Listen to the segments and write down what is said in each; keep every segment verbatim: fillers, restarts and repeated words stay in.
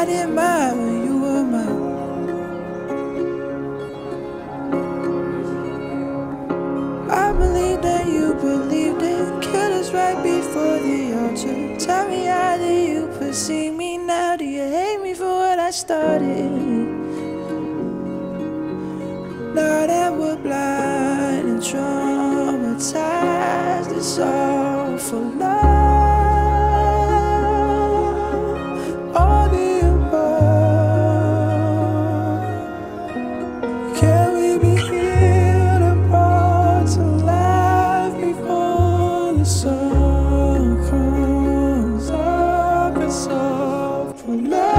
I didn't mind when you were mine. I believe that you believed it. Killed us right before the altar. Tell me, how do you perceive me now? Do you hate me for what I started? Now that we're blind and traumatized, it's all for love. All the above. Can we be healed apart to life before the sun comes up? It's all for love.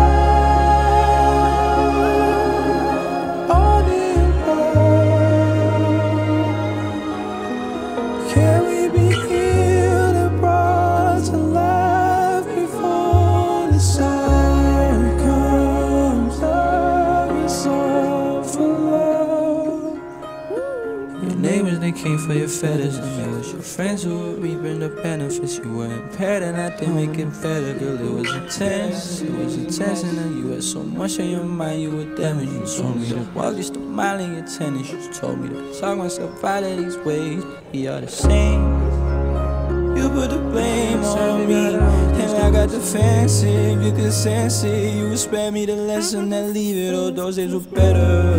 Can we be healed and brought to life before the sun comes up? It's all for love. Your neighbors, they came for your feathers, and it was your friends who were reaping the benefits. You were impaired and I didn't make it better, girl. It was intense, it was intense, and then you had so much on your mind, you were damaged. You told me to walk, you stopped smiling your tennis. You told me to talk myself out of these ways. We are the same. You put the blame on me, and I got defensive. You could sense it. You would spare me the lesson and leave it. Oh, those days were better.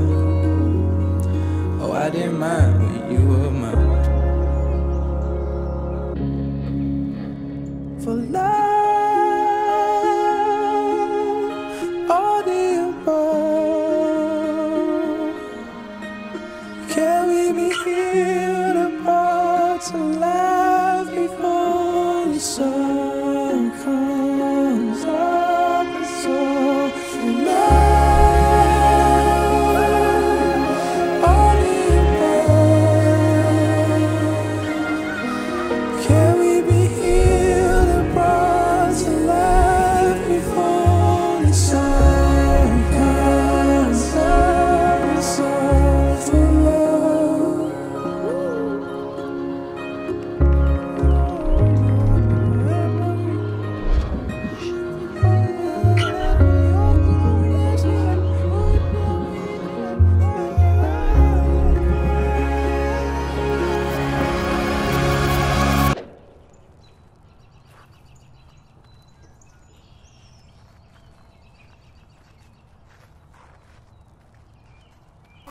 Oh, I didn't mind when you were mine. For love, all the above. Can we be healed apart to life before the sun?